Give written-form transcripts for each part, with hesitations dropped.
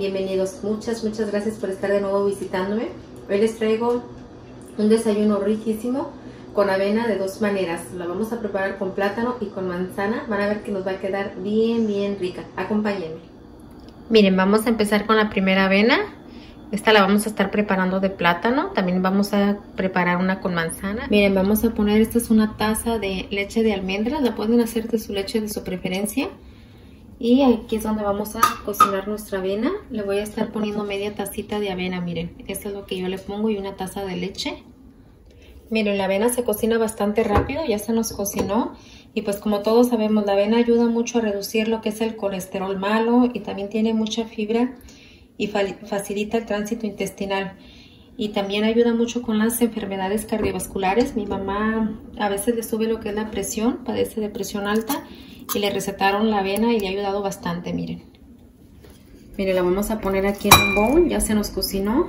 Bienvenidos. Muchas gracias por estar de nuevo visitándome. Hoy les traigo un desayuno riquísimo con avena de dos maneras. La vamos a preparar con plátano y con manzana. Van a ver que nos va a quedar bien rica. Acompáñenme. Miren, vamos a empezar con la primera avena. Esta la vamos a estar preparando de plátano. También vamos a preparar una con manzana. Miren, vamos a poner, esta es una taza de leche de almendras. La pueden hacer de su leche de su preferencia. Y aquí es donde vamos a cocinar nuestra avena. Le voy a estar poniendo media tacita de avena, miren. Esto es lo que yo le pongo y una taza de leche. Miren, la avena se cocina bastante rápido, ya se nos cocinó. Y pues como todos sabemos, la avena ayuda mucho a reducir lo que es el colesterol malo y también tiene mucha fibra y facilita el tránsito intestinal. Y también ayuda mucho con las enfermedades cardiovasculares. Mi mamá a veces le sube lo que es la presión, padece de presión alta y le recetaron la avena y le ha ayudado bastante, miren. Miren, la vamos a poner aquí en un bowl, ya se nos cocinó.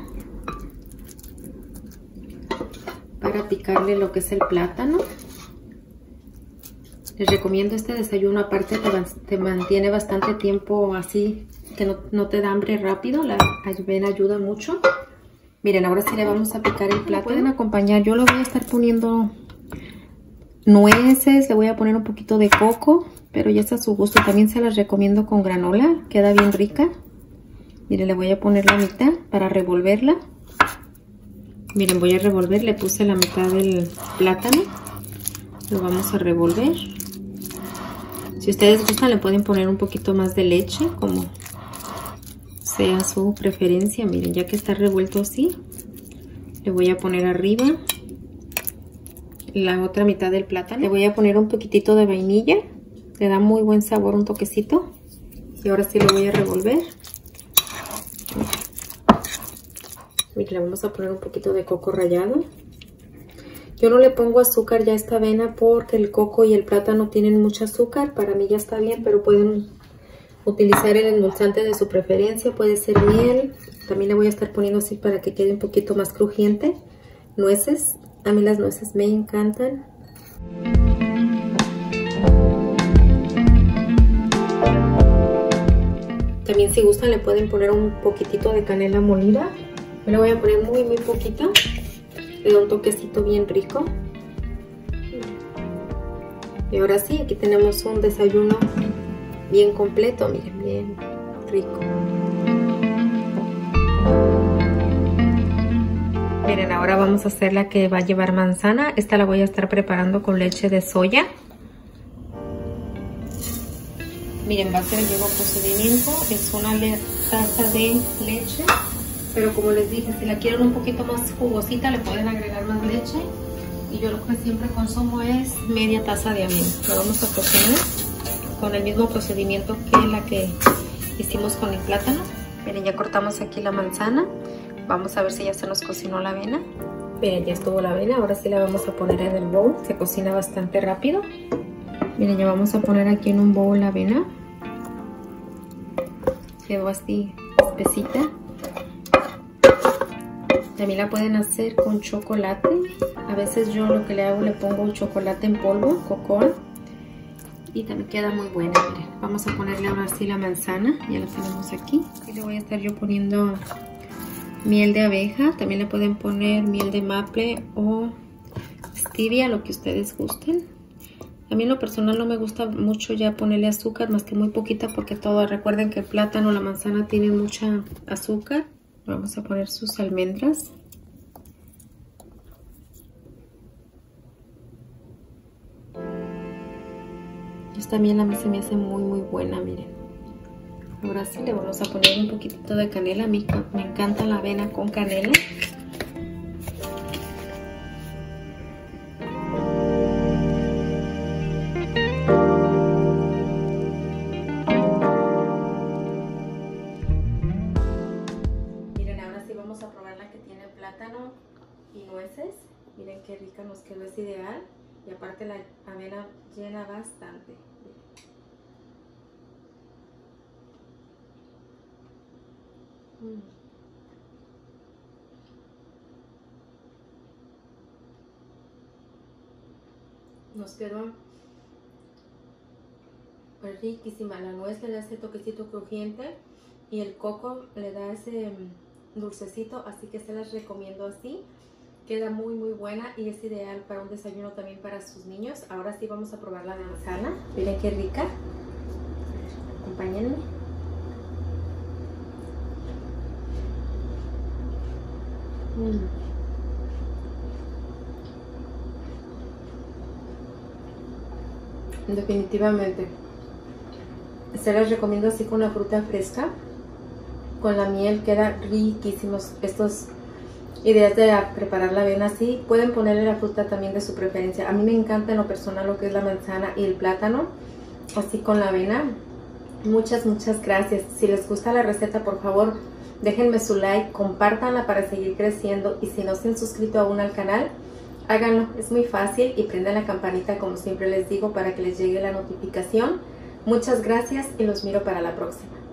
Para picarle lo que es el plátano. Les recomiendo este desayuno, aparte te mantiene bastante tiempo así, que no te da hambre rápido. La avena ayuda mucho. Miren, ahora sí le vamos a picar el plátano. Pueden acompañar, yo le voy a estar poniendo nueces, le voy a poner un poquito de coco, pero ya está a su gusto. También se las recomiendo con granola, queda bien rica. Miren, le voy a poner la mitad para revolverla. Miren, voy a revolver, le puse la mitad del plátano. Lo vamos a revolver. Si ustedes gustan, le pueden poner un poquito más de leche, como sea su preferencia. Miren, ya que está revuelto así, le voy a poner arriba la otra mitad del plátano. Le voy a poner un poquitito de vainilla, le da muy buen sabor, un toquecito. Y ahora sí lo voy a revolver. Miren, le vamos a poner un poquito de coco rallado. Yo no le pongo azúcar ya a esta avena porque el coco y el plátano tienen mucho azúcar. Para mí ya está bien, pero pueden utilizar el endulzante de su preferencia. Puede ser miel. También le voy a estar poniendo así para que quede un poquito más crujiente. Nueces. A mí las nueces me encantan. También si gustan le pueden poner un poquitito de canela molida. Me le voy a poner muy poquito. Le da un toquecito bien rico. Y ahora sí, aquí tenemos un desayuno bien completo, miren, bien rico. Miren, ahora vamos a hacer la que va a llevar manzana. Esta la voy a estar preparando con leche de soya. Miren, va a ser el mismo procedimiento. Es una taza de leche. Pero como les dije, si la quieren un poquito más jugosita, le pueden agregar más leche. Y yo lo que siempre consumo es media taza de avena. Lo vamos a cocinar con el mismo procedimiento que la que hicimos con el plátano. Miren, ya cortamos aquí la manzana. Vamos a ver si ya se nos cocinó la avena. Miren, ya estuvo la avena. Ahora sí la vamos a poner en el bowl. Se cocina bastante rápido. Miren, ya vamos a poner aquí en un bowl la avena. Quedó así espesita. También la pueden hacer con chocolate. A veces yo lo que le hago, le pongo chocolate en polvo, cocoa. Y también queda muy buena, miren. Vamos a ponerle ahora sí la manzana. Ya la tenemos aquí. Y le voy a estar yo poniendo miel de abeja. También le pueden poner miel de maple o stevia, lo que ustedes gusten. A mí en lo personal no me gusta mucho ya ponerle azúcar, más que muy poquita, porque recuerden que el plátano, la manzana tienen mucha azúcar. Vamos a poner sus almendras. Esta miel a mí se me hace muy buena, miren. Ahora sí le vamos a poner un poquitito de canela. A mí me encanta la avena con canela. A probar la que tiene plátano y nueces. Miren qué rica nos quedó, es ideal. Y aparte la avena llena bastante. Nos quedó riquísima. La nuez le da ese toquecito crujiente y el coco le da ese dulcecito, así que se las recomiendo así. Queda muy muy buena y es ideal para un desayuno también para sus niños. Ahora sí vamos a probar la de manzana. Miren qué rica. Acompáñenme. Definitivamente se las recomiendo así con la fruta fresca, con la miel. Queda riquísimos estos ideas de preparar la avena así. Pueden ponerle la fruta también de su preferencia. A mí me encanta en lo personal lo que es la manzana y el plátano así con la avena. Muchas gracias. Si les gusta la receta, por favor déjenme su like, compártanla para seguir creciendo, y si no se han suscrito aún al canal, háganlo, es muy fácil, y prendan la campanita como siempre les digo para que les llegue la notificación. Muchas gracias y los miro para la próxima.